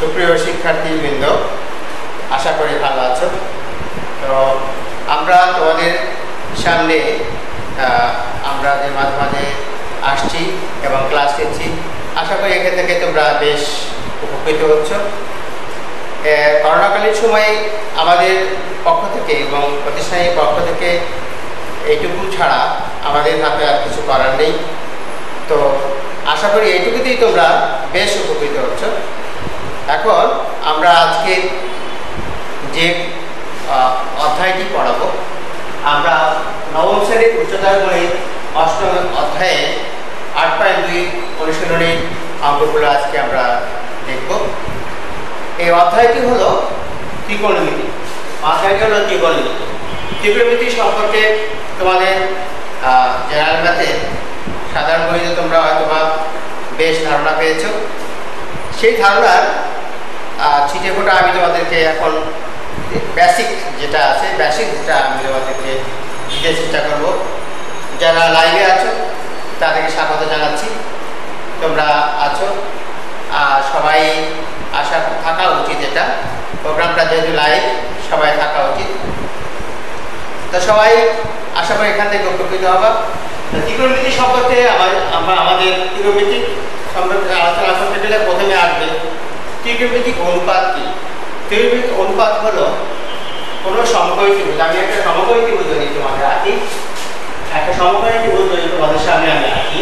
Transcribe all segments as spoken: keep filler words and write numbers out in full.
সুপ্রিয় শিক্ষার্থীবৃন্দ, আশা করি ভালো আছো। তো আমরা তোমাদের সামনে আমরা যে মাঝে মাঝে আসছি এবং ক্লাস নিচ্ছি, আশা করি এখান থেকে তোমরা বেশ উপকৃত হচ্ছ। করোনাকালীন সময়ে আমাদের পক্ষ থেকে এবং প্রতিষ্ঠানের পক্ষ থেকে এইটুকু ছাড়া আমাদের হাতে আর কিছু করার নেই। তো আশা করি এইটুকুতেই তোমরা বেশ উপকৃত হচ্ছ। এখন আমরা আজকে যে অধ্যায়টি পড়াবো, আমরা নবম শ্রেণীর উচ্চতর গণিত অষ্টম অধ্যায়ে আট পয়েন্ট দুই অনুশীলনীর অঙ্কগুলো আজকে আমরা দেখব। এই অধ্যায়টি হলো ত্রিকোণমিতি। অধ্যায়টি হলো ত্রিকোণমিতি। ত্রিকোণমিতি সম্পর্কে তোমাদের জেনারেল ম্যাথে সাধারণ গণিতে তোমরা হয়তো বা বেশ ধারণা পেয়েছ। সেই ধারণার ছিটে ফোটা আমি তোমাদেরকে এখন বেসিক যেটা আছে বেসিক যেটা আমি তোমাদেরকে দিতে চেষ্টা করব। যারা লাইভে আছো তাদেরকে স্বাগত জানাচ্ছি। তোমরা আছো, সবাই আশা থাকা উচিত। এটা প্রোগ্রামটা যেহেতু লাইভ, সবাই থাকা উচিত। তো সবাই আশা করি এখান থেকে উপকৃত হবা। ত্রিকোণমিতি সম্পর্কে আমরা আমাদের ত্রিকোণমিতি সম্পর্কে আলোচনা করতে গেলে প্রথমে আসবে ত্রিকোণমিতিক অনুপাত কি। ত্রিকোণমিতিক অনুপাত হলো কোনো সমকোণী ত্রিভুজ। আমি একটা সমকোণী ত্রিভুজ ধরি তোমাদের আঁকি, একটা সমকোণী ত্রিভুজ ধরি তোমাদের সামনে আমি আঁকি।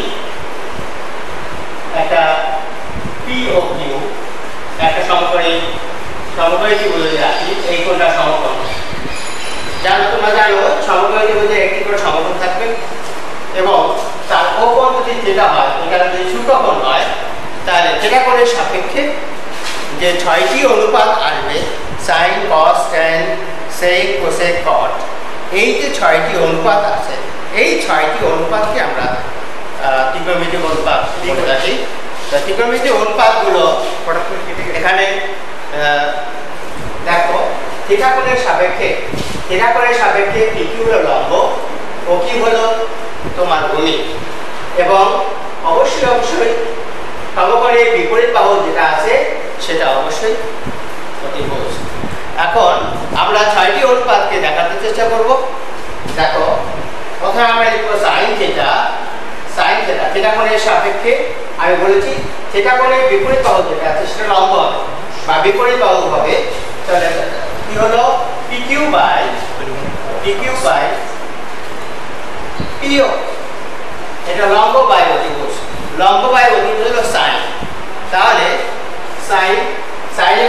একটা পি ও কিউ একটা সমকোণী সমকোণী ত্রিভুজ আঁকি। এই কোণটা সমকোণ। জানো, তোমরা জানো সমকোণী ত্রিভুজে একটি করে সমকোণ থাকবে এবং তার অপর যদি যেটা হয়, এটা যদি সূক্ষ্মকোণ হয়, তাহলে যেটা কোণের সাপেক্ষে যে ছয়টি অনুপাত আসবে, sine, cos, tan, sec, cosec, cot, এই যে ছয়টি অনুপাত আছে, এই ছয়টি অনুপাতকে আমরা ত্রিকোণমিতিক অনুপাত বলে থাকি। ত্রিকোণমিতিক অনুপাতগুলো এখানে দেখো, থিটা কোণের সাপেক্ষে থিটা কোণের সাপেক্ষে পি কিউ হলো লম্ব, ও কিউ হলো তোমার ভূমি, এবং অবশ্যই অবশ্যই সমকোণের বিপরীত বাহু যেটা আছে সেটা অবশ্যই অতিভুজ। এখন আমরা ছয়টি অনুপাতকে দেখাতে চেষ্টা করব। দেখো, প্রথমে আমরা লিখব sine theta. Sine theta theta কোণের সাপেক্ষে আমি বলেছি থিটা কোণের বিপরীত বাহু যেটা আছে সেটা লম্ব হবে বা বিপরীত বাহু হবে। তাহলে কি হলো P Q by P Q by PO, এটা লম্ব বাই অতিভুজ। লম্ব বাই অতিভুজ হলো সাইন। তাহলে সাইন সাইনে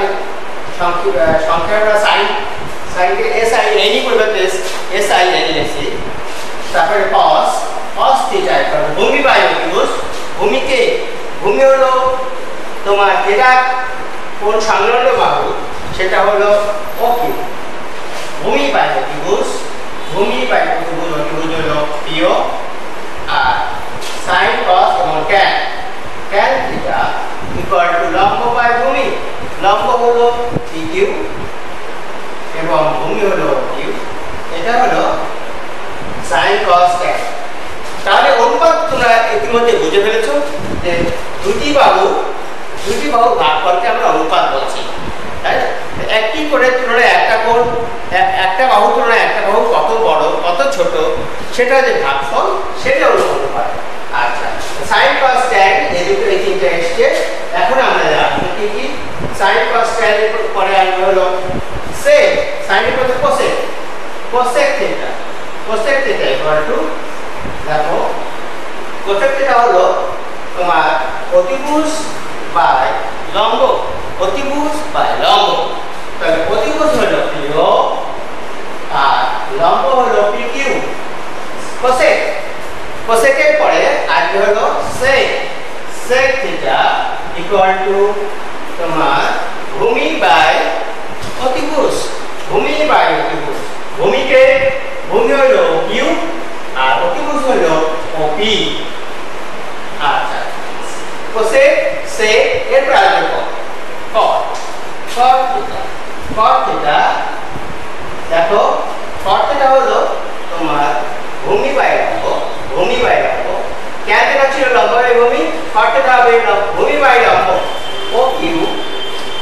সংখ্যা আমরা সাইন সাইনকে এস আই এন ই পরিবর্তে এস আই এন লিখছি। তারপরে কস কস থিটা ইকুয়াল ভূমি বাই অতিভুজ। ভূমিকে ভূমি হলো তোমার যেটা কোন সংলগ্ন বাহু, সেটা হলো ও কিউ। ভূমি বাই অতিভুজ, ভূমি বাই অতিভুজ, অতিভুজ হলো পিও। আর সাইন, কস এবং tan tan theta equal to লম্ব বাই ভূমি। লম্ব হলো পি কিউ এবং ভূমি হলো কিউ। এটা হলো সাইন, কস, ট্যান। তাহলে অনুপাত তোমরা ইতিমধ্যে বুঝে ফেলেছো যে দুটি বাহু দুটি বাহু ভাগফলকে আমরা অনুপাত বলছি, তাই না? একটি করে তুলনায় একটা কোণ, একটা বাহু তুলনায় একটা বাহু কত বড় কত ছোট, সেটা যে ভাগফল, সেটা হলো অনুপাত। আচ্ছা, সাইন, কস, ট্যান এই দুটো এই তিনটা এসছে। এখন আমরা জানবো কি কি। সাইন, কস, ট্যান এর পরে আসবে হলো সেক। সাইনের পরে cosec, cosec theta. Cosec theta equal to, দেখো কোসেক থিটা হলো তোমার অতিভুজ বাই লম্ব। অতিভুজ বাই লম্ব। তাহলে অতিভুজ হলো পিও আর লম্ব হলো পি কিউ। কোসেক কোসেকের পরে আসবে হলো sec. Sec theta equal to তোমার ভূমি বাই অতিভুজ। ভূমি বাই অতিভুজ। ভূমিকে ভূমি হলো কিউ আর অতিভুজ হলো ওপি। আচ্ছা, কোসেক সেক এর পরে আসবে কট। কট থিটা কট থিটা দেখো, কট থিটা হলো তোমার ভূমি বাই লম্ব। ভূমি বাই লম্ব। ট্যান থিটা ছিল লম্ব বাই ভূমি, কট থিটা হবে ভূমি বাই লম্ব ও কিউ।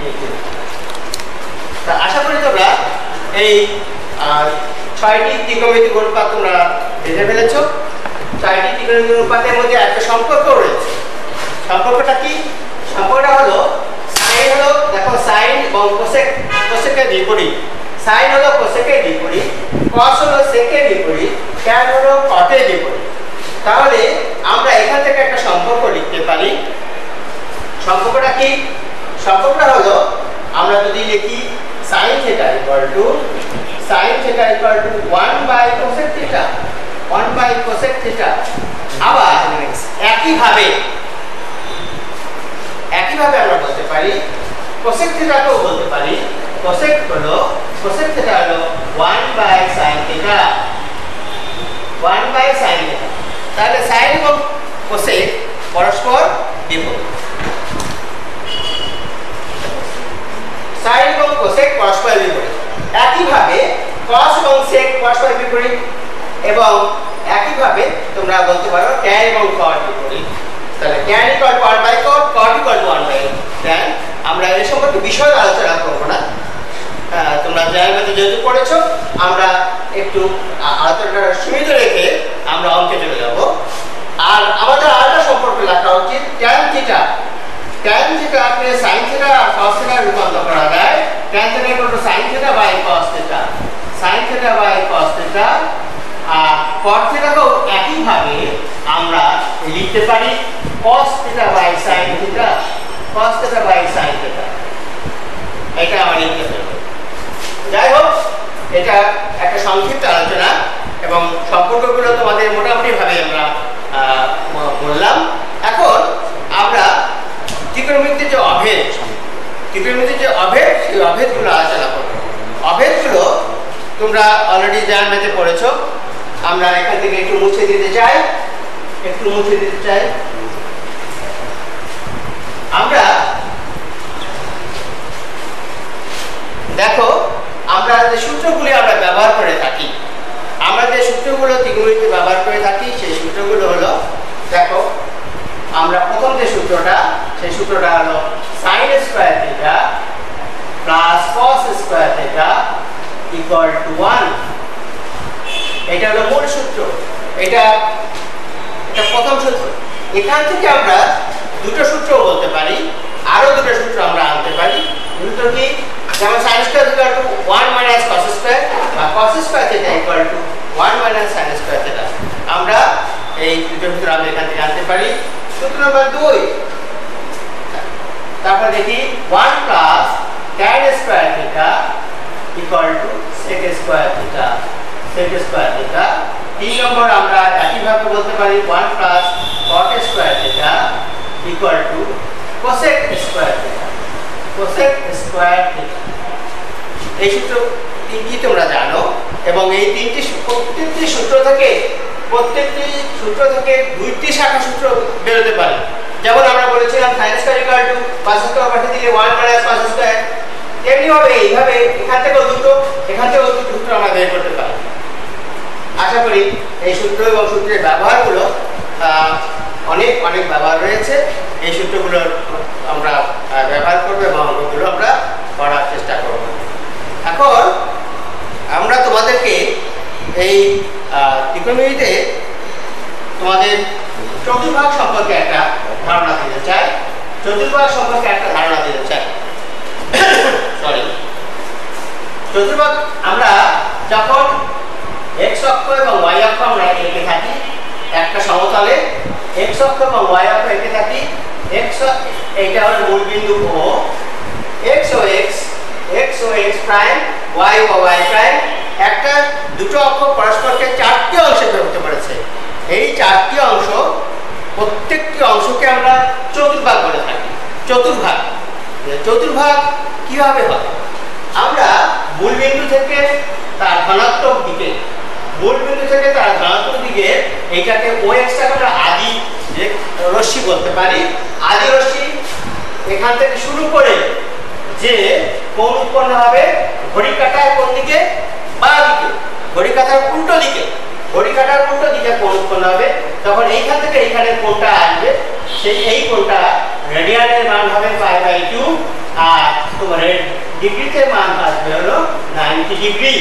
তা আশা করি তোমরা এই ছয়টি ত্রিকোণমিতিক অনুপাত তোমরা বুঝে ফেলেছো। ছয়টি ত্রিকোণমিতিক অনুপাতের মধ্যে একটা সম্পর্ক রয়েছে। সম্পর্কটা কি? সম্পর্কটা হলো সাইন হলো, দেখো সাইন এবং কোসেক, কোসেকের বিপরীত। সাইন হলো কোসেকের বিপরীত, কস হলো সেকের বিপরীত, ট্যান হলো কটের বিপরীত। তাহলে আমরা এখান থেকে একটা সম্পর্ক লিখতে পারি। সম্পর্কটা কি? সম্পর্কটা হলো আমরা যদি লিখি sin theta equal to sin theta equal to one by cosec theta, one by cosec theta। আবার একই ভাবে একই ভাবে আমরা বলতে পারি cosec theta কেও বলতে পারি। cosec হলো cosec theta হলো one by sin theta, one by sin theta। তাহলে sin এবং cosec পরস্পর বিপরীত। sin এবং cosec পরস্পর বিপরীত। একইভাবে cos এবং sec পরস্পর বিপরীত এবং একইভাবে তোমরা বলতে পারো tan এবং cot বিপরীত। তাহলে tan equal to one by cot, cot equal to one by tan। আমরা এই সম্পর্কে বিশদ আলোচনা করব না, তোমরা জায়গাতে যেহেতু পড়েছো আমরা একটু আলোচনাটা সীমিত রেখে আমরা অঙ্কে চলে যাব। আর আমাদের আরেকটা সম্পর্ক লেখা উচিত tan theta। tan theta কে sin theta আর cos theta রূপান্তর করা যায়। tan theta equal to sin theta by cos theta, sin theta by cos theta। R cot theta কেও একই ভাবে আমরা লিখতে পারি cos theta by sin theta, cos theta by sin theta। এটা আমরা লিখতে পারি। যাই হোক, এটা একটা সংক্ষিপ্ত আলোচনা এবং সম্পর্কগুলো তোমাদের মোটামুটি ভাবে আমরা বললাম। এখন আমরা ত্রিকোণমিতির যে অভেদ, ত্রিকোণমিতির যে অভেদ সেই অভেদগুলো আলোচনা করব। অভেদগুলো তোমরা অলরেডি জানতে পড়েছো। আমরা এখান থেকে একটু মুছে দিতে চাই, একটু মুছে দিতে চাই। আমরা দেখো আমরা যে সূত্রগুলি আমরা ব্যবহার করে থাকি, আমরা যে সূত্রগুলো ত্রিকোণমিতিতে ব্যবহার করে থাকি সেই সূত্রগুলো হলো, দেখো আমরা প্রথম যে সূত্রটা সেই সূত্রটা হলো sin square theta plus cos square theta equal to one. এটা হলো মূল সূত্র, এটা এটা প্রথম সূত্র। এখান থেকে আমরা দুটো সূত্র বলতে পারি, আরো দুটো সূত্র আমরা আনতে পারি। দুটো কি? যেমন sin square equal to one minus cos square বা cos square theta equal to one minus sin square theta. আমরা এই দুটো সূত্র আমরা এখান থেকে আনতে পারি। সূত্র নম্বর দুই, তারপর দেখি one plus tan square theta equal to sec square theta, sec square theta. তিন নম্বর আমরা একই ভাবে বলতে পারি one plus cot square theta equal to cosec square theta, cosec square theta. এই সূত্র তিনটি তোমরা জানো এবং এই তিনটি প্রত্যেকটি সূত্র থেকে প্রত্যেকটি সূত্র থেকে দুইটি শাখা সূত্র বেরোতে পারে। যেমন আমরা বলেছিলাম sin square equal to cos square পাঠিয়ে দিলে ওয়ান মাইনাস cos স্কয়ার। এমনি হবে এইভাবে এখান থেকেও দুটো, এখান থেকেও দুটো সূত্র আমরা বের করতে পারি। আশা করি এই সূত্র এবং সূত্রের ব্যবহারগুলো অনেক অনেক ব্যবহার রয়েছে। এই সূত্রগুলো আমরা ব্যবহার করবো এবং অঙ্কগুলো আমরা করার চেষ্টা করব। এখন আমরা তোমাদেরকে এই ত্রিকোণমিতিতে তোমাদের চতুর্ভাগ সম্পর্কে একটা ধারণা দিতে চাই, চতুর্ভাগ সম্পর্কে একটা ধারণা দিতে চাই সরি চতুর্ভাগ আমরা যখন x অক্ষ এবং y অক্ষ আমরা এঁকে থাকি একটা সমতলে, x অক্ষ এবং y অক্ষ এঁকে থাকি। x এইটা হলো মূল বিন্দু O, x ও x, x ও x প্রাইম, y ও y প্রাইম। একটা দুটো অক্ষ পরস্পরকে চারটি অংশে বিভক্ত করেছে। এই চারটি অংশ প্রত্যেকটি অংশকে আমরা চতুর্ভাগ বলে থাকি। চতুর্ভাগ চতুর্ভাগ কিভাবে হয়? আমরা মূল বিন্দু থেকে তার ধনাত্মক দিকে, মূল বিন্দু থেকে তার ধনাত্মক দিকে এইটাকে ও এক্সটাকে আমরা আদি রশ্মি বলতে পারি। আদি রশ্মি এখান থেকে শুরু করে যে কোণ উৎপন্ন হবে ঘড়ি কাঁটার কোন দিকে? বাঁ দিকে। ঘড়ি কাঁটার উল্টো দিকে, ঘড়ি কাঁটার উল্টো দিকে কোণ উৎপন্ন হবে। তখন এইখান থেকে এইখানে কোণটা আসবে, সেই এই কোণটা রেডিয়ানের মান হবে পাই বাই টু আর তোমার ডিগ্রিতে মান আসবে হলো নব্বই ডিগ্রি।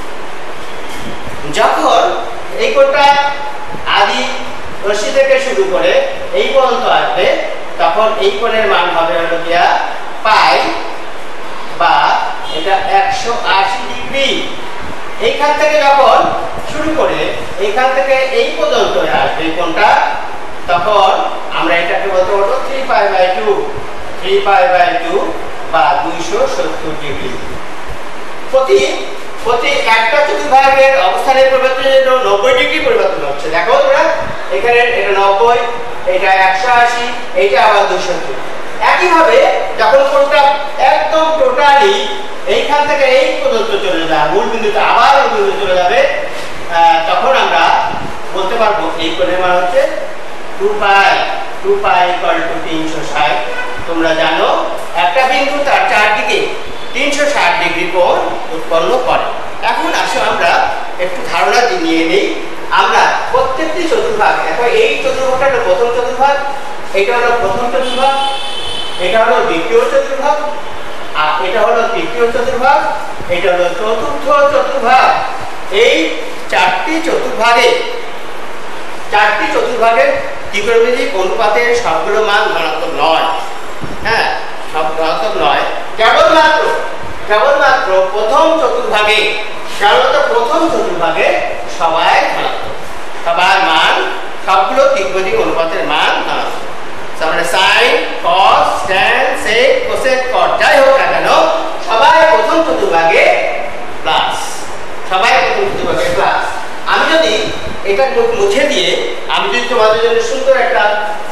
যখন এই কোণটা আদি রশ্মি থেকে শুরু করে এই পর্যন্ত আসবে তখন এই কোণের মান হবে হলো গিয়া পাই বা এটা একশো আশি ডিগ্রি। এইখান থেকে যখন শুরু করে এইখান থেকে এই পর্যন্ত আসবে কোণটা তখন আমরা এটাকে বলতে পারবো three pi by two three pi by two বা দুইশো সত্তর ডিগ্রি। প্রতি প্রতি একটা চতুর্ভাগের অবস্থানের পরিবর্তনের জন্য নব্বই ডিগ্রি পরিবর্তন হচ্ছে। দেখো তোমরা এখানে এটা নব্বই, এটা একশো আশি, এইটা আবার দুইশো। একইভাবে যখন কোণটা একদম টোটালি এইখান থেকে এই পর্যন্ত চলে যাবে মূল বিন্দুতে আবার ওই বিন্দুতে চলে যাবে তখন আমরা বলতে পারবো এই কোণের মান হচ্ছে two pi two pi equal to তিনশো ষাট। তোমরা জানো একটা বিন্দু তার চারদিকে তিনশো ষাট ডিগ্রি কোণ উৎপন্ন করে। এখন আসো আমরা একটু ধারণা নিয়ে নেই। আমরা প্রত্যেকটি চতুর্ভাগ, এখন এই চতুর্ভাগটা হলো প্রথম চতুর্ভাগ, এটা হলো প্রথম চতুর্ভাগ, এটা হলো দ্বিতীয় চতুর্ভাগ, আর এটা হলো তৃতীয় চতুর্ভাগ, এটা হলো চতুর্থ চতুর্ভাগ। এই চারটি চতুর্ভাগে চারটি চতুর্ভাগের ত্রিকোণমিতিক অনুপাতের সবগুলো মান ধনাত্মক নয়। হ্যাঁ, সব ধনাত্মক নয়, কেবলমাত্র কেবলমাত্র প্রথম চতুর্ভাগে কেবলমাত্র প্রথম চতুর্ভাগে সবাই ধনাত্মক, সবার মান সবগুলো ত্রিকোণমিতিক অনুপাতের মান ধনাত্মক। তাহলে sine cos tan sec cosec cot যাই হোক না কেন সবাই প্রথম চতুর্ভাগে প্লাস, সবাই প্রথম চতুর্ভাগে প্লাস। আমি যদি এটা মুছে দিয়ে আমি যদি তোমাদের জন্য সুন্দর একটা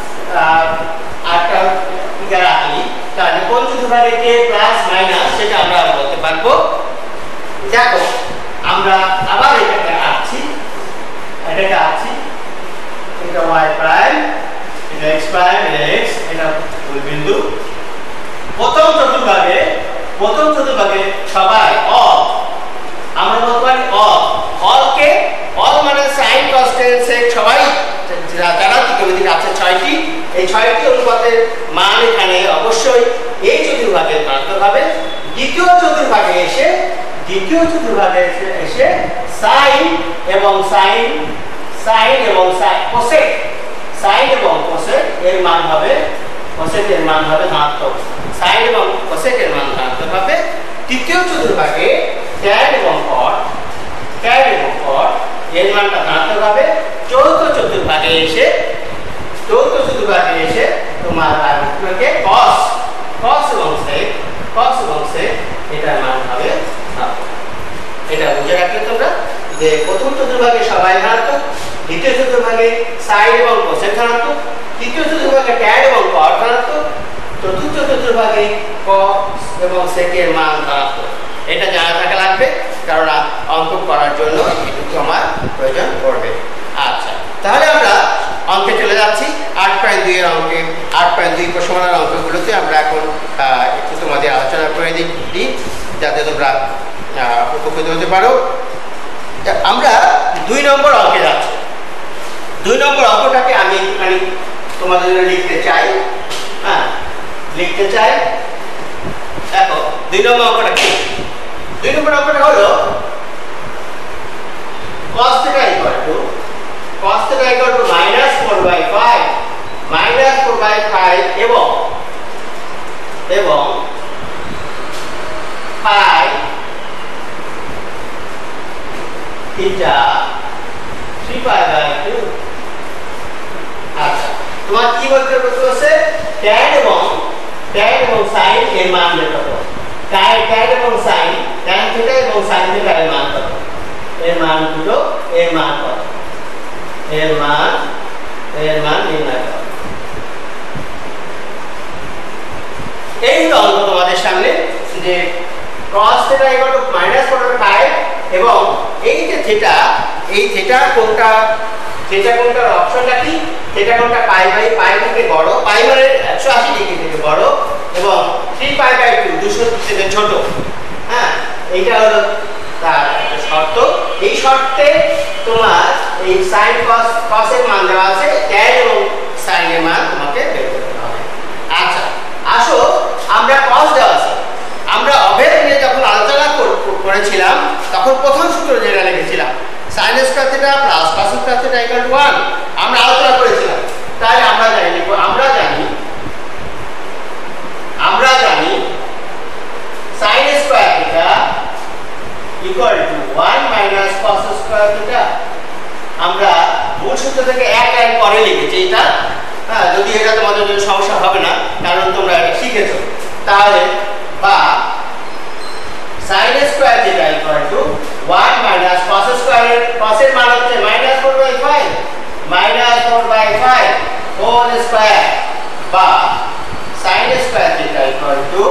আটটা ফিগার আঁকি তাহলে কোন চতুর্ভাগে কে প্লাস মাইনাস সেটা আমরা বলতে পারবো। দেখো আমরা আবার এটাকে আঁকছি, এটাকে আঁকছি, এটা y প্রাইম, এটা x প্রাইম, এটা x, এটা মূল বিন্দু। প্রথম চতুর্ভাগে প্রথম চতুর্ভাগে সবাই অল, আমরা বলতে পারি অল, অলকে অল মানে সাইন কস ট্যান সেক সবাই যারা ত্রিকোণমিতিক আছে ছয়টি, এই ছয়টি অনুপাতের মান এখানে অবশ্যই এই চতুর্ভাগে ধনাত্মক হবে। দ্বিতীয় চতুর্ভাগে এসে দ্বিতীয় চতুর্ভাগে এসে এসে সাইন এবং সাইন সাইন এবং কোসেক সাইন এবং কোসেক এর মান হবে কোসেক এর মান হবে ধনাত্মক, সাইন এবং কোসেক এর মান ধনাত্মক হবে। তৃতীয় চতুর্ভাগে ট্যান এবং কট ট্যান এবং কট এর মানটা ধনাত্মক হবে। চতুর্থ চতুর্ভাগে এসে চতুর্থ চতুর্ভাগে এসে তোমার তোমাকে কস কস এবং সেক কস এবং সেক এটার মান হবে ধনাত্মক। এটা বুঝে রাখলে তোমরা যে প্রথম চতুর্ভাগে সবাই ধনাত্মক, দ্বিতীয় চতুর্ভাগে সাইন এবং কোসেক ধনাত্মক, তৃতীয় চতুর্ভাগে ট্যান এবং কট ধনাত্মক, চতুর্থ চতুর্ভাগে কস এবং সেকের মান ধনাত্মক। এটা জানা থাকা লাগবে কারণ অঙ্ক করার জন্য এটুকু আমার প্রয়োজন পড়বে। আচ্ছা, তাহলে আমরা অঙ্কে চলে যাচ্ছি। আট পয়েন্ট দুই এর অঙ্কে আট পয়েন্ট দুই প্রশ্নমালার অঙ্কগুলোতে আমরা এখন একটু তোমাদের আলোচনা করে দিই যাতে তোমরা উপকৃত হতে পারো। আমরা দুই নম্বর অঙ্কে যাচ্ছি। দুই নম্বর অঙ্কটাকে আমি একটুখানি তোমাদের জন্য লিখতে চাই। হ্যাঁ, লিখতে চাই। দেখো দুই নম্বর অঙ্কটা কি? দুই নম্বর অঙ্কটা হলো cos theta equal to cos theta equal to minus four by five minus four by five এবং এবং pi theta three pi by two। আচ্ছা, তোমার কি বলতে বলছে tan এবং tan এবং sin এর মান বের করো। tan tan এবং sin tan theta এবং sin theta এর মান কত? এর মান দুটো, এর মান কত? এর মান এর মান নির্ণয় করো। এই হলো অঙ্ক তোমাদের সামনে যে cos theta equal to minus four by five এবং এই যে থিটা, এই থিটা কোনটা থিটা কোনটার অপশনটা কি? থিটা কোনটা পাই বাই পাই থেকে বড়, পাই মানে একশো আশি ডিগ্রি থেকে বড় এবং three pi by two দুইশো থেকে ছোট। হ্যাঁ, এইটা হলো তার শর্ত। এই শর্তে তোমার এই sin cos cos এর মান দেওয়া আছে, tan এবং sin এর মান তোমাকে বের করতে হবে। আচ্ছা, আসো আমরা cos দেওয়া আছে, আমরা অভেদ নিয়ে যখন আলোচনা করেছিলাম তখন প্রথম সূত্র যেটা লিখেছিলাম sin square theta plus cos square theta equal to one আমরা আলোচনা করেছিলাম। তাই আমরা জানি আমরা জানি আমরা জানি sin square theta equal to one minus cos square theta. আমরা মূল সূত্র থেকে এক লাইন পরে লিখেছি এটা, হ্যাঁ, যদি এটা তোমাদের জন্য সমস্যা হবে না কারণ তোমরা এটা শিখেছো। তাহলে বা sin square theta equal to one minus cos square, cos এর মান হচ্ছে minus four by five minus four by five whole square বা sin square theta equal to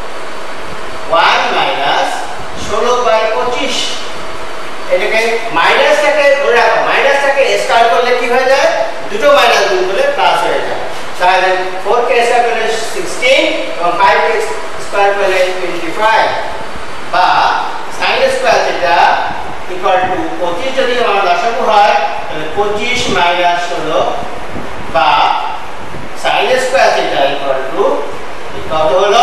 one minus ষোলো বাই পঁচিশ। এটাকে মাইনাসটাকে ধরে রাখো, মাইনাসটাকে স্কয়ার করলে কি হয়ে যায়, দুটো মাইনাস গুণ করলে প্লাস হয়ে যায়। তাহলে ফোর কে স্কয়ার করলে সিক্সটিন এবং ফাইভ কে স্কয়ার করলে টোয়েন্টি ফাইভ বা sin square theta equal to পঁচিশ যদি আমার লসাগু হয় তাহলে পঁচিশ মাইনাস ষোলো বা sin square theta equal to কত হলো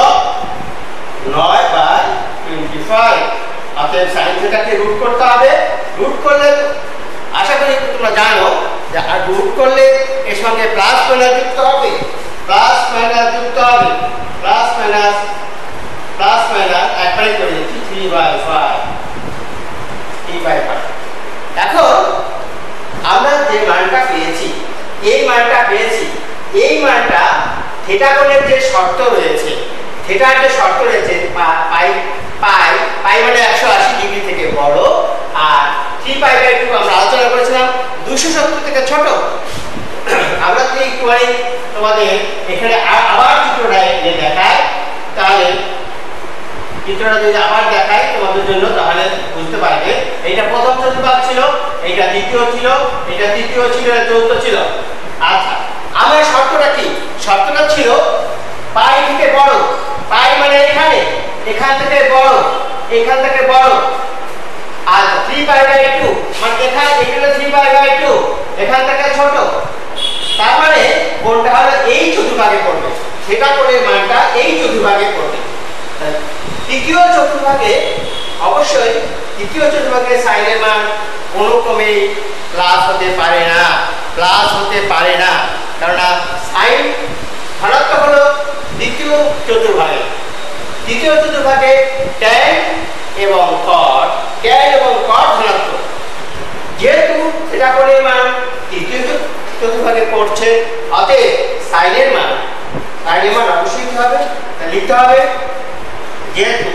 নয় বাই টোয়েন্টি ফাইভ। অতএব sin থিটাকে রুট করতে হবে, রুট করলে আশা করি তোমরা জানো যে আর রুট করলে এর সঙ্গে প্লাস মাইনাস যুক্ত হবে, প্লাস মাইনাস যুক্ত হবে, প্লাস মাইনাস প্লাস মাইনাস একবারে করে দিচ্ছি three by five three by five. এখন আমরা যে মানটা পেয়েছি এই মানটা পেয়েছি এই মানটা থিটা কোণের যে শর্ত রয়েছে, থিটার যে শর্ত রয়েছে পাই পাই পাই মানে একশো আশি ডিগ্রি থেকে বড় আর থ্রি পাই বাই টু আমরা আলোচনা করেছিলাম দুশো সত্তর থেকে ছোট। আমরা যদি একটুখানি তোমাদের এখানে আবার চিত্রটা দেখাই তাহলে চিত্রটা যদি আবার দেখাই তোমাদের জন্য তাহলে বুঝতে পারবে এইটা প্রথম চতুর্ভাগ ছিল, এইটা দ্বিতীয় ছিল, এটা তৃতীয় ছিল, এটা চতুর্থ ছিল। আচ্ছা আমার শর্তটা কি, শর্তটা ছিল পাই থেকে বড়, পাই মানে এখানে এখান থেকে বড় এখান থেকে বড় আর থ্রি পাই বাই টু মানে এখানে এখানে থ্রি পাই বাই টু এখান থেকে ছোট। তার মানে কোনটা হলো এই চতুর্ভাগে পড়বে, সেটা করে মানটা এই চতুর্ভাগে পড়বে। তৃতীয় চতুর্ভাগে অবশ্যই তৃতীয় চতুর্ভাগে sin এর মান কোনোক্রমে প্লাস হতে পারে না, প্লাস হতে পারে না কারণ sin ধনাত্মক হলো দ্বিতীয় চতুর্ভাগে। তৃতীয় চতুর্ভাগে tan এবং cot tan এবং cot ধনাত্মক, যেহেতু এটা কোণের মান তৃতীয় চতুর্ভাগে পড়ছে অতএব sin এর মান sin এর মান অবশ্যই কি হবে লিখতে হবে, যেহেতু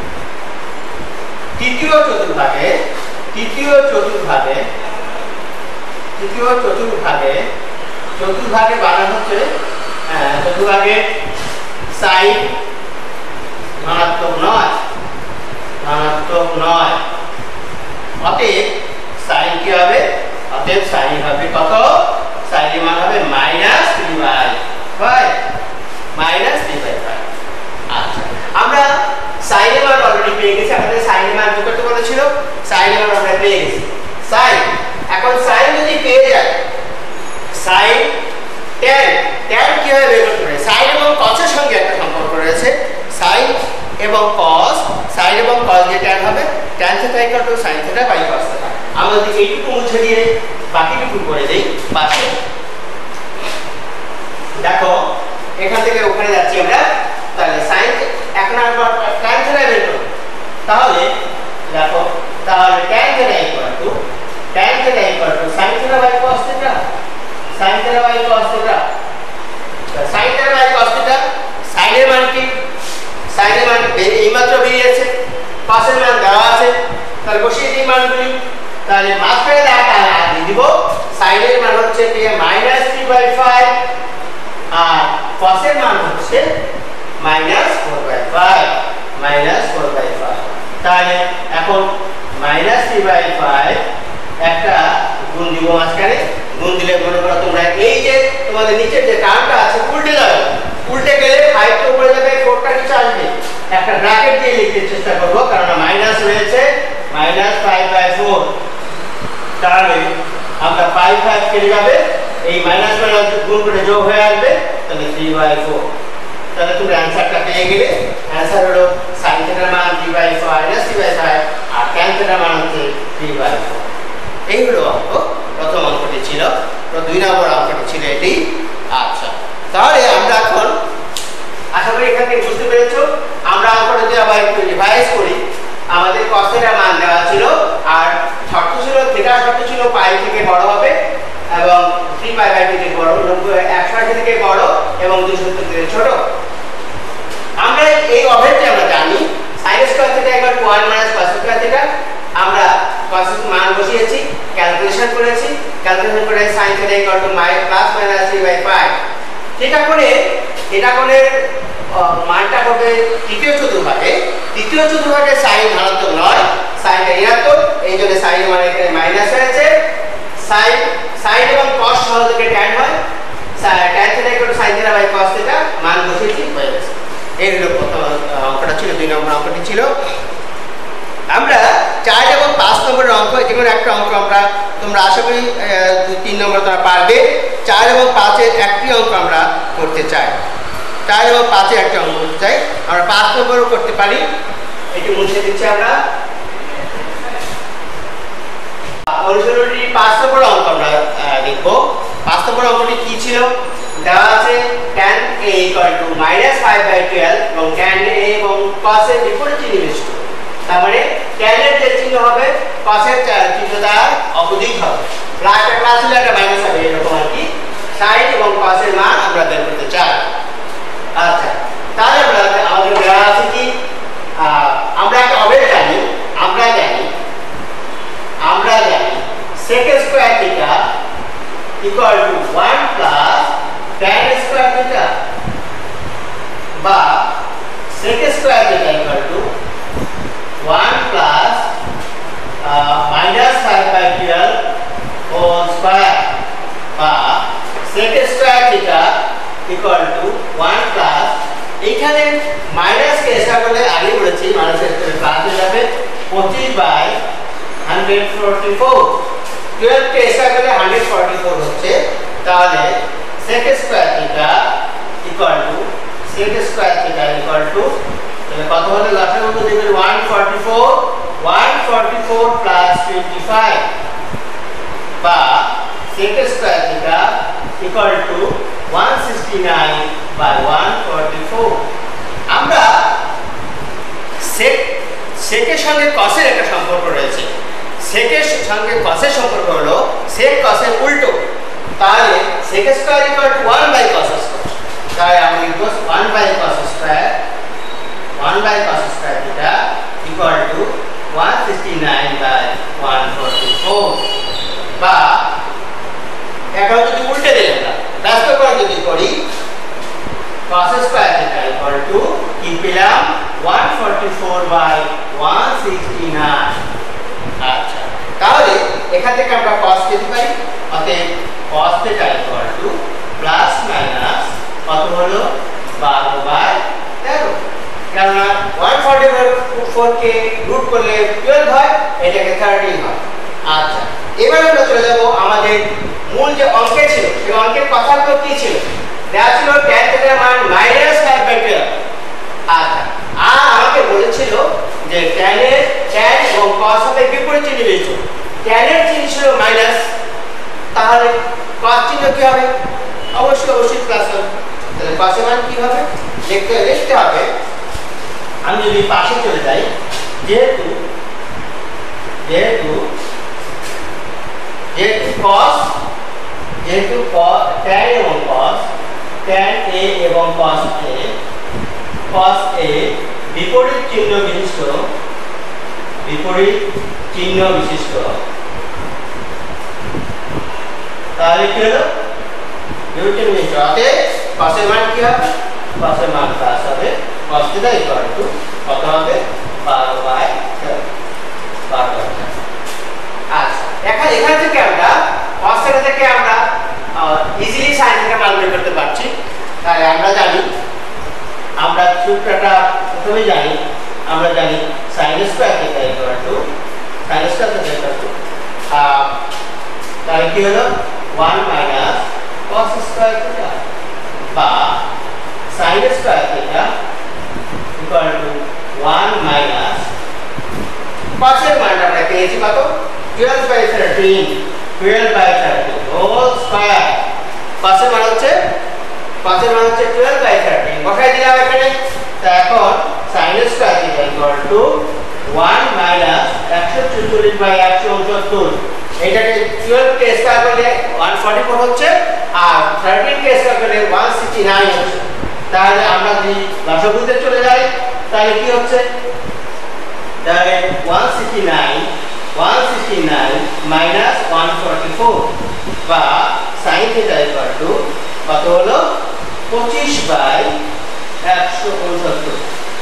তৃতীয় চতুর্ভাগে তৃতীয় চতুর্ভাগে তৃতীয় চতুর্ভাগে চতুর্ভাগে বানান হচ্ছে চতুর্ভাগে sin ধনাত্মক নয় ধনাত্মক নয় অতএব sin কি হবে, অতএব sin হবে কত, sin এর মান হবে minus three by five minus three by five. আচ্ছা আমরা sin এর মান অলরেডি পেয়ে গেছি, আমাদের sin এর মান কত কত ছিল, sin এর মান আমরা পেয়ে গেছি। sin এখন sin যদি পেয়ে যায় sin tan tan কি হবে বের করতে হবে, sin এবং cos এর সঙ্গে একটা সম্পর্ক রয়েছে, sin এবং cos sin এবং cos দিয়ে tan হবে tan theta equal to sin theta by cos theta. আমরা যদি এইটুকু মুছে দিয়ে বাকিটুকু করে দেই পাশে, দেখো এখান থেকে ওখানে যাচ্ছি আমরা, তাহলে sin এখন আমরা tan থিটা বের করব, তাহলে দেখো তাহলে tan theta equal to tan theta equal to sin theta by cos theta sin theta by cos theta. sin theta by cos theta sin এর মান কি, sin এর মান এইমাত্র বেরিয়েছে, cos এর মান দেওয়া আছে, তাহলে বসিয়ে দিই মানগুলি, তাহলে মাত্রায় দেখা দিয়ে দিব sin এর মান হচ্ছে কি মাইনাস থ্রি বাই ফাইভ আর cos এর মান হচ্ছে minus four by five minus four by five. তাহলে এখন মাইনাস থ্রি বাই ফাইভ একটা গুণ দিব মাঝখানে, গুণ দিলে মনে করো তোমরা এই যে তোমাদের নিচের যে টার্মটা আছে উল্টে যাবে, উল্টে গেলে ফাইভ টা উপরে যাবে ফোর টা নিচে আসবে, একটা ব্র্যাকেট দিয়ে লিখতে চেষ্টা করব কারণ মাইনাস রয়েছে মাইনাস ফাইভ বাই ফোর। তাহলে আমরা ফাইভ ফাইভ কেটে যাবে, এই মাইনাস মাইনাস গুণ করে যোগ হয়ে আসবে, তাহলে থ্রি বাই ফোর। তাহলে তুমি অ্যান্সারটা পেয়ে গেলে। অ্যান্সার হলো sin থিটার মান three by four minus three by five R tan থিটার মান হচ্ছে three by four। এই হলো অঙ্ক, প্রথম অঙ্কটি ছিল। তো দুই নম্বর অঙ্কটি ছিল এটি। আচ্ছা, তাহলে আমরা এখন আশা করি এখান থেকে বুঝতে পেরেছো। আমরা অঙ্কটা যদি আবার একটু রিভাইজ করি, আমাদের cos থিটার মান দেওয়া ছিল আর শর্ত ছিল থিটা শর্ত ছিল পাই থেকে বড় হবে এবং three পাই বাই two থেকে বড়, একশো আশি থেকে বড় এবং দুইশো সত্তর থেকে ছোট। আমরা এই অভেদটি আমরা জানি sin square theta equal to one minus cos square theta. আমরা cos এর মান বসিয়েছি, ক্যালকুলেশন করেছি, ক্যালকুলেশন করে sin theta equal to plus minus three by five। Theta কোণে থিটা কোণের মানটা হবে তৃতীয় চতুর্ভাগে। তৃতীয় চতুর্ভাগে sin ধনাত্মক নয়, sin ঋণাত্মক, এই জন্য sin এর মান এখানে মাইনাস হয়েছে। sin sin এবং cos সহযোগে tan হয়, tan theta equal to sin theta by cos theta, মান বসিয়েছি, হয়ে গেছে। এই হলো প্রথম অঙ্কটা ছিল। দুই নম্বর অঙ্কটি ছিল। আমরা চার এবং পাঁচ নম্বরের অঙ্ক, যেমন একটা অঙ্ক আমরা তোমরা আশা করি তিন নম্বর তোমরা পারবে। চার এবং পাঁচের একটি অঙ্ক আমরা করতে চাই, চার এবং পাঁচের একটি অঙ্ক করতে চাই। আমরা পাঁচ নম্বরও করতে পারি, এটি মুছে দিচ্ছি আমরা। অনুশীলনী পাঁচ নম্বর অঙ্ক আমরা দেখব। পাঁচ নম্বর অঙ্কটি কি ছিল? দেওয়া আছে tan a equal to minus five by twelve এবং tan a এবং cos এর বিপরীত চিহ্ন বিশিষ্ট। তার মানে tan এর যে চিহ্ন হবে cos এর চিহ্ন দ্বারা অপোজিট হবে, প্লাসটা প্লাস হলে একটা মাইনাস হবে, এরকম আর কি। sin এবং cos এর মান আমরা বের করতে চাই। আচ্ছা, তাহলে আমরা আমাদের দেওয়া আছে কি, আমরা একটা অভেদ জানি, আমরা জানি আমরা জানি sec square theta equal to one plus tan square theta বা sec square theta equal to one plus minus five by twelve whole square বা sec square theta equal to one plus, এইখানে মাইনাস কে এসা করলে আগে বলেছি minus এর plus হয়ে যাবে পঁচিশ বাই one forty-four। twelve কে এসা করলে one forty-four হচ্ছে। তাহলে sec square theta equal to sec square theta equal to, তাহলে কত হলো? লসাগু তো দেবেন one forty-four, one forty-four plus twenty-five বা sec square theta equal to one sixty-nine by one forty-four। আমরা sec sec এর সঙ্গে cos এর একটা সম্পর্ক রয়েছে। sec এর সঙ্গে cos এর সম্পর্ক হলো sec cos এর উল্টো। তাহলে sec square equal to one by cos square. তাহলে আমরা লিখব one by cos square, one by cos square theta equal to one sixty-nine by one forty-four বা এখন যদি উল্টে দিই আমরা ব্যস্তকরণ যদি করি cos square theta equal to কি পেলাম one forty-four by one sixty-nine। আচ্ছা, তাহলে এখান থেকে আমরা cos পেতে পারি, অতএব cos theta equal to plus minus কত হলো twelve বাই তেরো। কারণ one forty-four কে রুট করলে twelve হয়, এটাকে thirteen হয়। আচ্ছা, এবার আমরা চলে যাব আমাদের মূল যে অঙ্কে ছিল, সেই অঙ্কের কথাগুলো কি ছিল? দেওয়া ছিল tan থিটার মান মাইনাস five by twelve। আচ্ছা, আর আমাকে বলেছিল যে tan এর tan এবং cos হবে বিপরীত চিহ্ন বিশিষ্ট। tan এর চিহ্ন ছিল মাইনাস, তাহলে cos চিহ্ন কি হবে? অবশ্যই অবশ্যই প্লাস হবে। তাহলে cos এর মান কি হবে? লিখতে লিখতে হবে। আমি যদি পাশে চলে যাই, যেহেতু যেহেতু যেহেতু cos যেহেতু tan এবং cos, tan a এবং cos a, cos a বিপরীত চিহ্ন বিশিষ্ট, বিপরীত চিহ্ন বিশিষ্ট, তাহলে কি হলো? বিপরীত চিহ্ন বিশিষ্ট, অতএব cos এর মান কি হবে? cos এর মান প্লাস হবে, cos থিটা ইকুয়াল টু কত হবে? twelve বাই তেরো। আচ্ছা, এখন এখান থেকে আমরা cos থিটা থেকে আমরা ইজিলি sin থিটা মান বের করতে পারছি। তাহলে আমরা জানি, আমরা সূত্রটা প্রথমে জানি, আমরা জানি sin square theta equal to sin square theta equal to তাহলে কি হলো one মাইনাস cos স্কয়ার থিটা বা sin square theta equal to one minus cos এর মানটা আমরা পেয়েছি কত twelve by thirteen twelve by thirteen whole square cos এর মান হচ্ছে cos এর মান হচ্ছে টুয়েলভ বাই থার্টিন বসাই দিলাম এখানে। তো এখন sin square theta equal to one minus একশো চৌচল্লিশ বাই একশো উনসত্তর এটাকে টুয়েলভ কে স্কয়ার করলে ওয়ান ফর্টি ফোর হচ্ছে আর থার্টিন কে স্কয়ার করলে ওয়ান সিক্সটি নাইন হচ্ছে। তাহলে আমরা যদি লসাগুতে চলে যাই তাহলে কি হচ্ছে তাহলে one sixty nine one sixty nine minus one forty four বা sin থিটা ইকুয়াল টু কত হলো পঁচিশ বাই একশো উনসত্তর।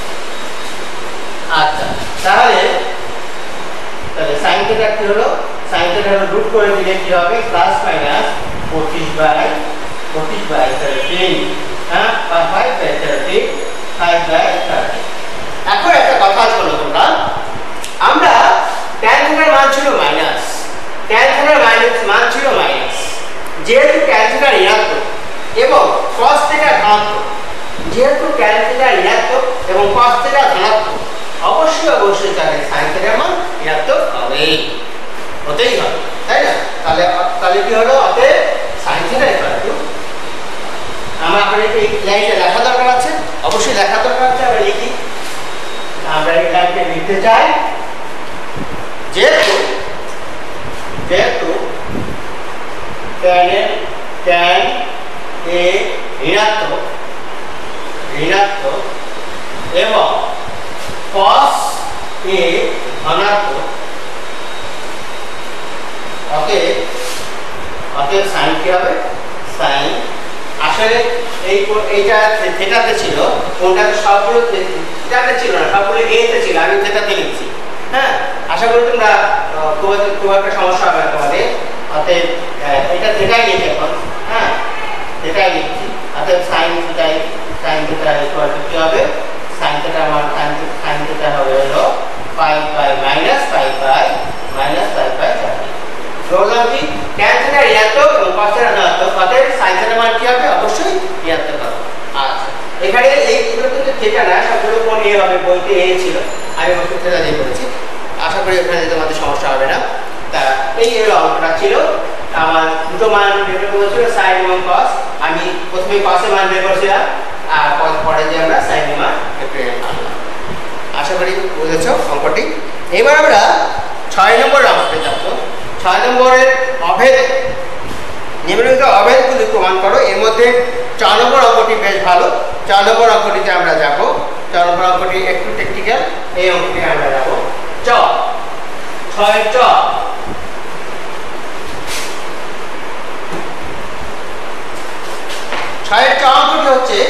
আচ্ছা তাহলে তাহলে sin থিটা কি হলো sin থিটা রুট করে দিলে কি হবে প্লাস মাইনাস পঁচিশ বাই পঁচিশ বাই থার্টিন হ্যাঁ বা five by thirteen five by thirteen. এখন একটা কথা শোনো তোমরা আমরা tan থিটার মান ছিল মাইনাস tan থিটার মাইনাস মান ছিল মাইনাস যেহেতু tan থিটা ঋণাত্মক এবং cos থিটা ধনাত্মক যেহেতু tan থিটা ঋণাত্মক এবং cos থিটা ধনাত্মক অবশ্যই অবশ্যই তাহলে sin থিটার মান ঋণাত্মক হবে হতেই হবে তাই না। তাহলে তাহলে কি হলো অতএব sin থিটা ইকুয়াল টু আমরা আপনাদের এই লাইনটা লেখা দরকার আছে অবশ্যই লেখা দরকার আছে আমরা লিখি আমরা এই লাইনটা লিখতে চাই যেহেতু যেহেতু tan tan এ ঋণাত্মক ঋণাত্মক এবং cos এ ধনাত্মক অতএব অতএব sin কি হবে sin আসলে এই এইটা থিটাতে ছিল কোনটা সবগুলো থিটাতে ছিল না সবগুলো এ তে ছিল আমি থিটাতে লিখছি হ্যাঁ আশা করি তোমরা খুব খুব একটা সমস্যা হবে না তোমাদের। অতএব এটা থিটাই লিখি এখন হ্যাঁ থিটাই লিখছি অতএব sin theta sin theta equal to কি হবে sin থিটা মান sin থিটা হবে হলো five by minus five by minus five by thirty. বললাম কি tan থিটা ঋণাত্মক এবং cos থিটা ধনাত্মক অতএব sin থিটা মান কি হবে অবশ্যই ঋণাত্মক হবে। আচ্ছা এখানে এইগুলো কিন্তু থিটা না সবগুলো কোন এ হবে বইতে এ ছিল আমি ওকে থিটা দিয়ে করেছি আশা করি এখানে তোমাদের সমস্যা হবে না। তা এই হলো অঙ্কটা ছিল আমার দুটো মান বের করেছিল sin এবং cos আমি প্রথমে cos এর মান বের করেছিলাম আর পরে যে আমরা sin এর মান বের করে আনলাম। আশা করি বুঝেছো অঙ্কটি। এবার আমরা ছয় নম্বর অঙ্কতে যাব। ছয় নম্বরের অভেদ নিম্নলিখিত অভেদগুলি প্রমাণ করো। এর মধ্যে চার নম্বর অঙ্কটি বেশ ভালো চার নম্বর অঙ্কটিতে আমরা যাব চার নম্বর অঙ্কটি একটু টেকনিক্যাল এই অঙ্কটি আমরা যাব চ ছয় চ ছয়ের চ অঙ্কটি হচ্ছে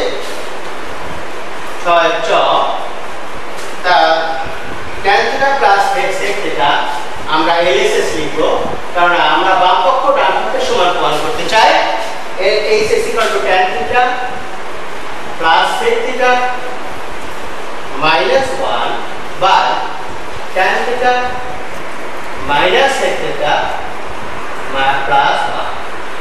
ছয় চ তা tan theta plus x sec theta আমরা এলএসএস লিখব কারণ আমরা বাম পক্ষ ডান পক্ষের সমান প্রমাণ করতে চাই। এই x equal to tan theta plus sec theta minus one by tan theta minus sec theta plus one.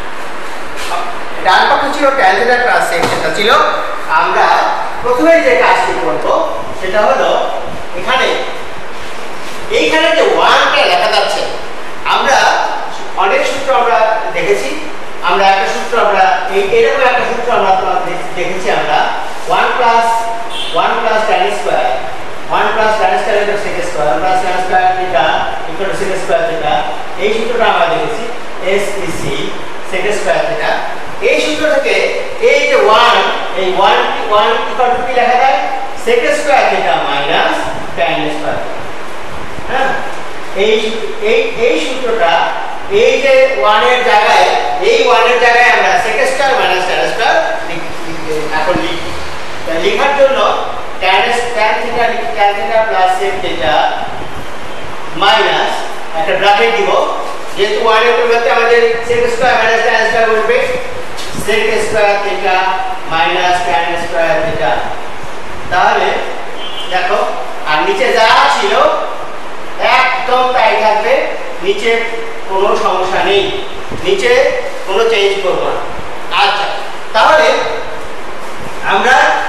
ডান পক্ষে ছিল tan theta plus sec theta ছিল। আমরা প্রথমে যে কাজটি করব সেটা হলো এখানে এইখানে যে ওয়ানটা লেখা যাচ্ছে আমরা অনেক সূত্র আমরা দেখেছি আমরা একটা সূত্র আমরা এই এরকম একটা সূত্র আমরা দেখেছি আমরা one plus one plus tan square one plus tan square equal sec square plus tan square theta equal sec square theta এই সূত্রটা আমরা দেখেছি s c sec square theta. এই সূত্র থেকে এই যে ওয়ান এই ওয়ান ওয়ান ইকুয়াল টু কি লেখা যায় sec square theta minus tan square. হ্যাঁ এই এই এই সূত্রটা এই যে ওয়ান এর জায়গায় এই ওয়ান এর জায়গায় আমরা sec square minus tan square এখন লিখি। লেখার জন্য tan tan থিটা লিখি tan theta plus sec theta minus একটা ব্র্যাকেট দিব যেহেতু ওয়ান এর পরিবর্তে আমাদের sec square minus tan square বলবে sec square theta minus tan square theta. তাহলে দেখো আর নিচে যা ছিল একদম তাই থাকবে নিচে কোনো সমস্যা নেই নিচে কোনো চেঞ্জ করব না। আচ্ছা তাহলে আমরা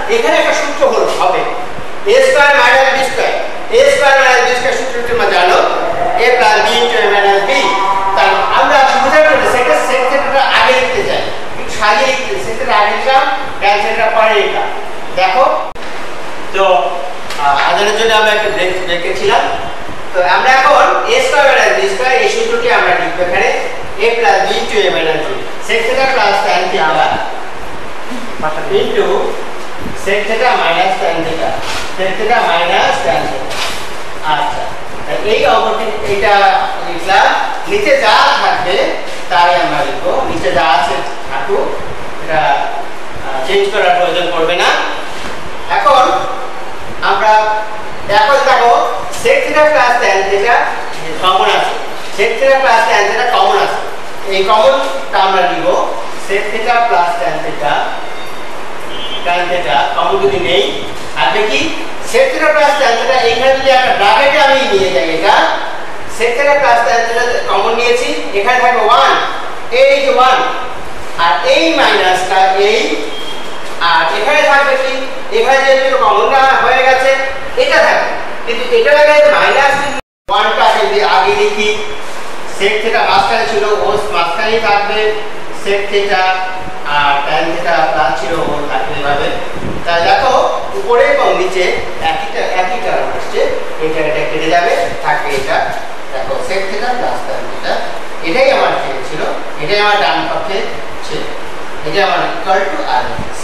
এখানে একটা সূত্র হলো হবে a square minus b square a square minus b square সূত্রটি তোমরা জানো a plus b into a minus b। তাহলে আমরা সুবিধার জন্য সেকেন্ড সেক থিটাটা আগে লিখতে চাই, একটু সাজিয়ে লিখতে সেক থিটা আগে লিখলাম tan থিটা পরে লিখলাম। দেখো তো আদানের জন্য আমরা একটা ব্রেক রেখেছিলাম। তো আমরা এখন a square minus b square এই সূত্রটি আমরা লিখব এখানে a plus b into a minus b sec theta plus tan theta into sec theta minus tan theta sec theta minus tan theta। আচ্ছা এই অঙ্কটি এটা লিখলাম, নিচে যা থাকবে তাই আমরা লিখব, নিচে যা আছে থাকুক, এটা চেঞ্জ করার প্রয়োজন পড়বে না। এখন আমরা এখন দেখো sec theta plus tan theta common আছে, sec theta plus tan theta common আছে, এই কমনটা আমরা নিব sec theta plus tan theta tan theta common যদি নেই থাকবে কি sec theta plus tan theta এখানে যদি একটা ব্র্যাকেটে আমি নিয়ে যাই, এটা sec theta plus tan theta common নিয়েছি, এখানে থাকবে one, এই যে one আর এই মাইনাসটা এই, আর এখানে থাকবে কি এখানে যেহেতু কমনটা হয়ে গেছে এটা থাকবে, কিন্তু এটা লাগে মাইনাস one টা যদি আগে লিখি sec theta মাঝখানে ছিল ও মাঝখানেই থাকবে, sec theta আর tan theta প্লাস ছিল ও থাকবে এভাবে। তাহলে দেখো উপরে এবং নিচে একইটা একই টার্ম আসছে, এই জায়গাটা কেটে যাবে, থাকবে এটা দেখো sec theta plus tan theta, এটাই আমার ছিল, এটাই আমার ডান পক্ষে ছিল, এটা আমার ইকুয়াল টু আরএসএস।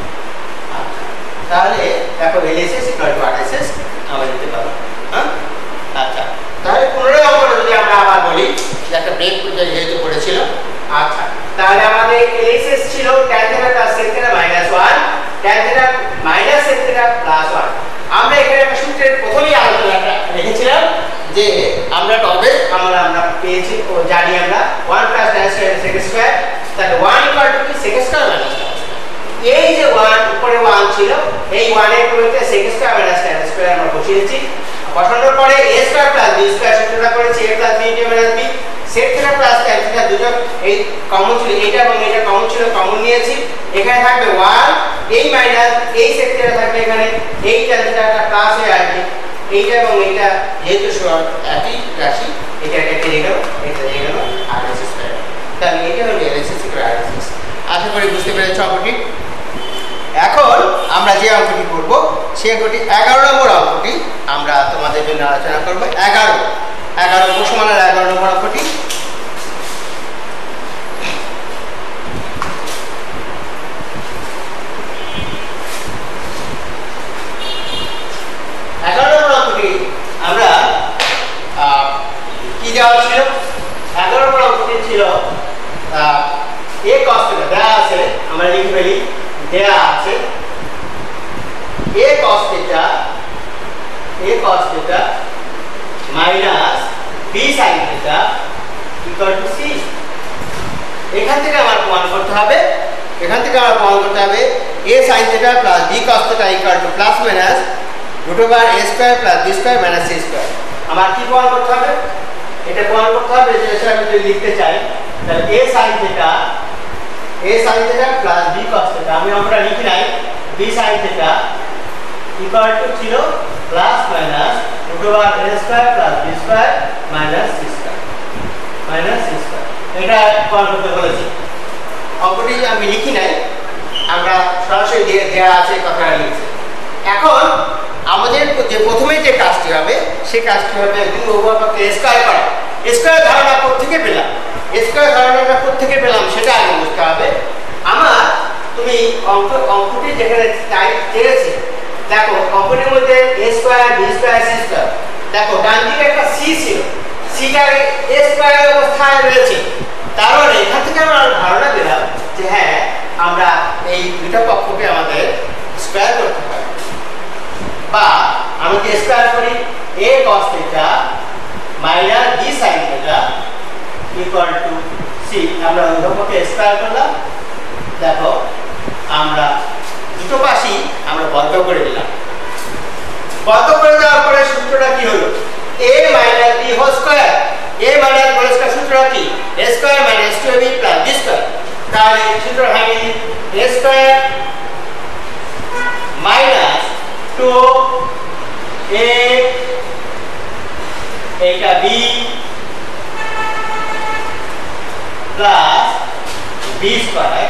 তাহলে দেখো এলএসএস ইকুয়াল টু আরএসএস আমরা লিখতে পারবো। হ্যাঁ আচ্ছা তাহলে পুনরায় অঙ্কটা যদি আমরা আবার বলি, একটা ব্রেক যেহেতু পড়েছিল। আচ্ছা তাহলে আমাদের এলএসএস ছিল tan theta plus sec theta minus one, tan theta minus sec theta plus one। আমরা এখানে একটা সূত্রের প্রথমেই আলোচনা রেখেছিলাম যে আমরা তবে আমরা আমরা পেয়েছি ও জানি আমরা one plus tan square sec square, তাহলে one equal to কি sec square minus tan square। এই যে one উপরে one ছিল, এই one এর পরিবর্তে sec square minus tan square আমরা বসিয়েছি, বসানোর পরে a square plus b square সূত্রটা করেছি a plus b into a minus b, sec theta plus tan theta দুটো এই কমন ছিল, এটা এবং এটা কমন ছিল, কমন নিয়েছি, এখানে থাকবে one, এই মাইনাস এই sec theta থাকবে এখানে, এই tan theta টা প্লাস হয়ে আসবে, এইটা এবং এইটা যেহেতু সব একই রাশি এটা কেটে গেল, এটা হয়ে গেল আরএসএস স্কয়ার। তাহলে এটা হলো এলএসএস ইকুয়াল আরএসএস। আশা করি বুঝতে পেরেছো অঙ্কটি। এখন আমরা যে অঙ্কটি করব সেই অঙ্কটি এগারো নম্বর অঙ্কটি আমরা তোমাদের জন্য আলোচনা করব। এগারো এগারো প্রশ্নমালার এগারো নম্বর অঙ্কটি। এগারো নম্বর অঙ্কটি আমরা কি দেওয়া ছিল, এগারো নম্বর অঙ্কটি ছিল এ cos theta দেওয়া আছে, আমরা লিখে ফেলি দেয়া আছে a cos theta a cos theta minus b sin theta equal to c। এখান থেকে আমার প্রমাণ করতে হবে, এখান থেকে আমার প্রমাণ করতে হবে a sin theta plus b cos theta equal to plus minus root over a square plus b square minus c square। আমার কি প্রমাণ করতে হবে, এটা প্রমাণ করতে হবে যে সেটা আমি যদি লিখতে চাই তাহলে a sin theta a sin theta plus b cos theta, আমি আমরা লিখি নাই b sin theta equal to ছিল plus minus root over a square plus b square minus c square minus c square। এটা প্রমাণ করতে বলেছি, অঙ্কটি আমি লিখি নাই, আমরা সরাসরি দিয়ে দেওয়া আছে কথাটা লিখছি। এখন আমাদের যে প্রথমে যে কাজটি হবে সেই কাজটি হবে একদম উভয়পক্ষে স্কয়ার করা। স্কয়ার ধারণা কোত্থেকে পেলাম, স্কয়ার ধারণাটা কোত্থেকে পেলাম সেটা আগে বুঝতে হবে। আমার তুমি অঙ্ক অঙ্কটি যেখানে টাইপ চেয়েছে, দেখো অঙ্কটির মধ্যে a square b square c square, দেখো ডান দিকে একটা c ছিল, cটা a স্কয়ার অবস্থায় রয়েছে, তার মানে এখান থেকে আমরা ধারণা পেলাম যে হ্যাঁ আমরা এই দুটো পক্ষকে আমাদের স্কয়ার করতে হবে, বা আমি যে স্কয়ার করি a cos theta minus b sin theta equal to c, আমরা উভয়পক্ষে স্কয়ার করলাম। দেখো আমরা দুটো পাশই আমরা বর্গ করে দিলাম, বর্গ করে দেওয়ার পরে সূত্রটা কি হলো a minus b whole square, a minus b whole square সূত্রটা কি a square minus two a b plus b square। তাহলে সূত্র ভাঙি a square minus two a এটা b plus b square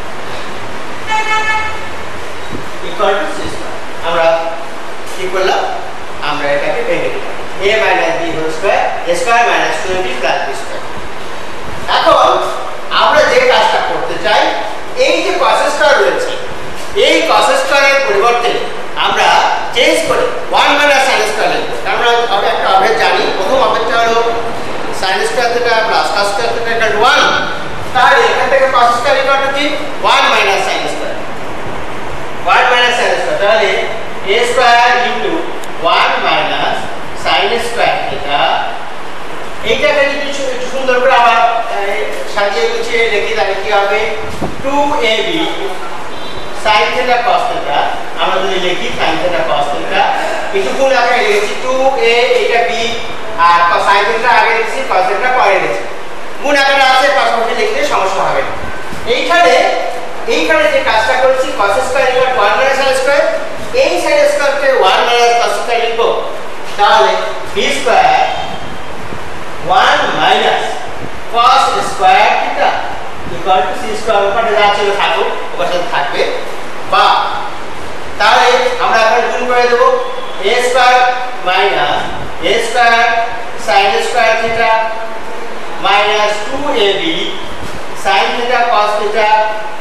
equal to c square. আমরা কি করলাম, আমরা এটাকে ভেঙে দিলাম a minus b whole square a square minus two a b plus b square. এখন আমরা যে কাজটা করতে চাই, এই যে cos স্কয়ার রয়েছে এই cos স্কয়ারের পরিবর্তে আমরা চেঞ্জ করে ওয়ান মাইনাস sin স্কয়ার লিখব। আমরা আমরা একটা অভেদ জানি, প্রথম অভেদটা হলো sin square theta plus cos square theta equal to one. তাহলে এখান থেকে cos স্কয়ার ইকুয়াল টু কি one minus sin square, one minus sin square. তাহলে a square into one minus sin square theta, এইটাকে যদি একটু সুন্দর করে আবার সাজিয়ে গুছিয়ে লিখি তাহলে কি হবে, two a b sin theta cos theta. আমরা যদি লিখি sin থিটা cos থিটা, একটু গুণ আকারে লিখেছি টু এ এটা b আর sin থিটা আগে লিখেছি cos থিটা পরে লিখেছি, গুণ আকারে আছে পাশাপাশি লিখতে সমস্যা হবে না। এইখানে এইখানে যে কাজটা করেছি cos square equal to one minus sin square, এই sin স্কয়ারকে ওয়ান মাইনাস cos স্কয়ার লিখব। তাহলে b square one minus cos square theta equal to c square. ওখানে যা ছিল থাকুক, ওখানে থাকবে বা তাহলে আমরা এখন গুণ করে দেব a square minus a square sin square theta minus two a b sin theta cos theta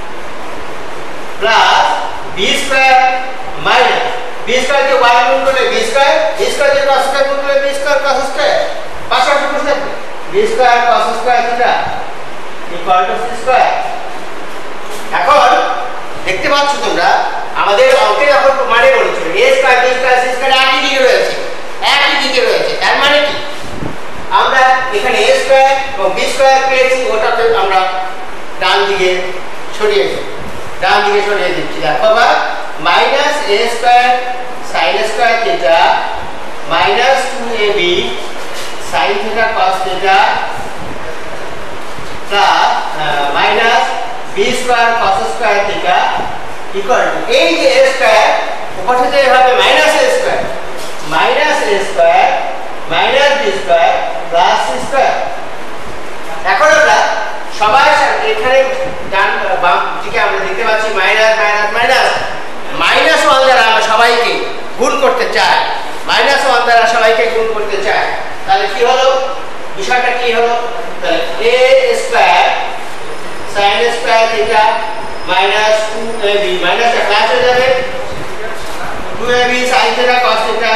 plus b square minus b square কে y গুণ করলে b স্কয়ার, b স্কয়ার কে cos স্কয়ার গুণ করলে b স্কয়ার cos স্কয়ার, পাশাপাশি বসে থাকবে b square cos square theta equal to c square. এখন দেখতে পাচ্ছ তোমরা আমাদের অঙ্কে যখন প্রমাণে বলেছিল a square b square c square একই দিকে রয়েছে, একই দিকে রয়েছে, তার মানে কি আমরা এখানে a স্কয়ার এবং b স্কয়ার পেয়েছি, ওটাকে আমরা ডান দিকে সরিয়ে দিই, ডান দিকে সরিয়ে দিচ্ছি। দেখো বা minus a square sin square theta minus two a b sin theta cos theta plus minus b square cos square theta equal to এই যে a স্কয়ার উপরে যেতে হবে minus a square minus a square minus b square plus c square. এখন আমরা সবাই এখানে ডান বাম দিকে আমরা দেখতে পাচ্ছি minus minus minus minus one দ্বারা আমরা সবাইকে গুণ করতে চাই, মাইনাস ওয়ান দ্বারা সবাইকে গুণ করতে চাই। তাহলে কি হলো, বিষয়টা কি হলো, তাহলে a square sin square theta minus two a b minus a plus হয়ে যাবে two a b sin theta cos theta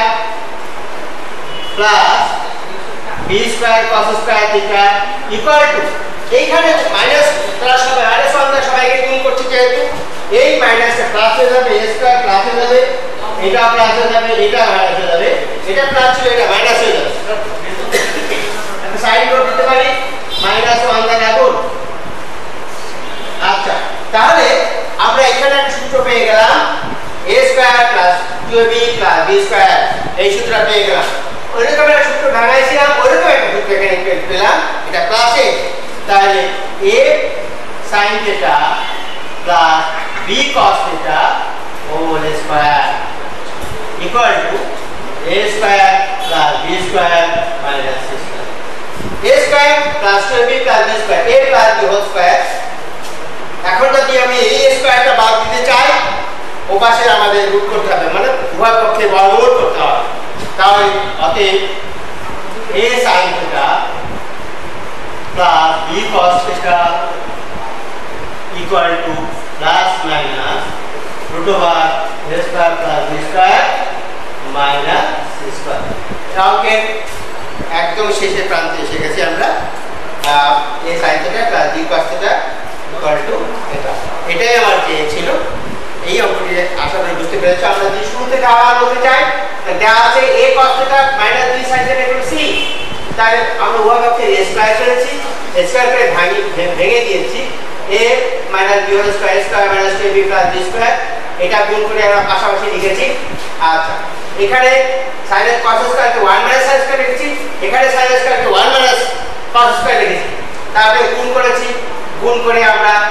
plus b square cos square theta equal to এইখানে মাইনাস প্লাস হবে, মাইনাস ওয়ান দ্বারা সবাইকে গুণ করছি যেহেতু এই মাইনাসটা প্লাস হয়ে যাবে, a স্কয়ার প্লাস হয়ে যাবে, এটা প্লাস হয়ে যাবে, এটা মাইনাস হয়ে যাবে, এটা প্লাস ছিল এটা মাইনাস হয়ে যাবে। আমি সাইন করে দিতে পারি মাইনাস ওয়ান দ্বারা গুণ। আচ্ছা, তাহলে আমরা এখানে একটা সূত্র পেয়ে গেলাম a square plus two a b plus b square, এই সূত্রটা পেয়ে গেলাম। ওইরকম একটা সূত্র ভাঙাইছিলাম, ওইরকম একটা সূত্র এখানে পেলাম, এটা প্লাসে। তাহলে a sin theta plus b cos theta whole square equal to a square plus b square minus c square. a square plus two a b plus b square, a plus b whole square. এখন যদি আমি এই স্কয়ারটা বাদ দিতে চাই, ও পাশে আমাদের root করতে হবে, মানে উভয় পক্ষে বর্গমূল করতে হবে। তাহলে অতএব a sin theta plus b cos theta equal to plus minus root over a square plus b square minus c square. তাহলে একদম শেষের প্রান্তে এসে গেছি আমরা। a sin theta plus b cos theta equal to এটা, এটাই আমার চেয়েছিল। এই অঙ্কটি আশা করি বুঝতে পেরেছো। আমরা যদি শুরু থেকে আবার বলতে চাই, দেওয়া আছে a cos theta minus b sin theta equal c, তাই আমরা উভয় পক্ষে a স্কয়ার করেছি, a স্কয়ার করে ভাঙি ভেঙে দিয়েছি, a minus b whole square square minus two a b plus b square, এটা গুণ করে আমরা পাশাপাশি লিখেছি। আচ্ছা, এখানে sin cos স্কয়ারকে ওয়ান মাইনাস sin স্কয়ার লিখেছি, এখানে sin স্কয়ারকে ওয়ান মাইনাস cos স্কয়ার লিখেছি, তারপরে গুণ করেছি, গুণ করে আমরা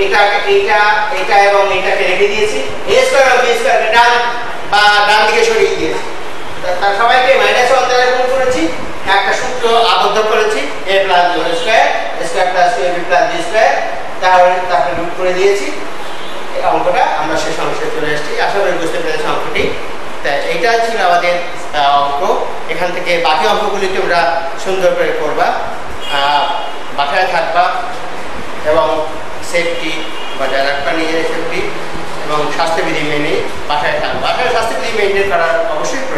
এটা এটা এটা এবং এটাকে রেখে দিয়েছি, a স্কয়ার এবং b স্কয়ারকে ডান বা ডান দিকে সরিয়ে দিয়েছি। তার সবাইকে মাইনাস ওয়ান দ্বারা গুণ করেছি, একটা সূত্র আবদ্ধ করেছি a plus b whole square square plus two a b plus b square, তাহলে তারপরে রুট করে দিয়েছি। এই অঙ্কটা আমরা শেষ অংশে চলে এসেছি, আশা করি বুঝতে পেরেছি অঙ্কটি। তাই এইটা ছিল আমাদের অঙ্ক। এখান থেকে বাকি অঙ্কগুলি তোমরা সুন্দর করে করবা, বাসায় থাকবা এবং সেফটি বজায় রাখবা, নিজের সেফটি এবং স্বাস্থ্যবিধি মেনে বাসায় থাকবা। বাসায় স্বাস্থ্যবিধি মেনটেন করার অবশ্যই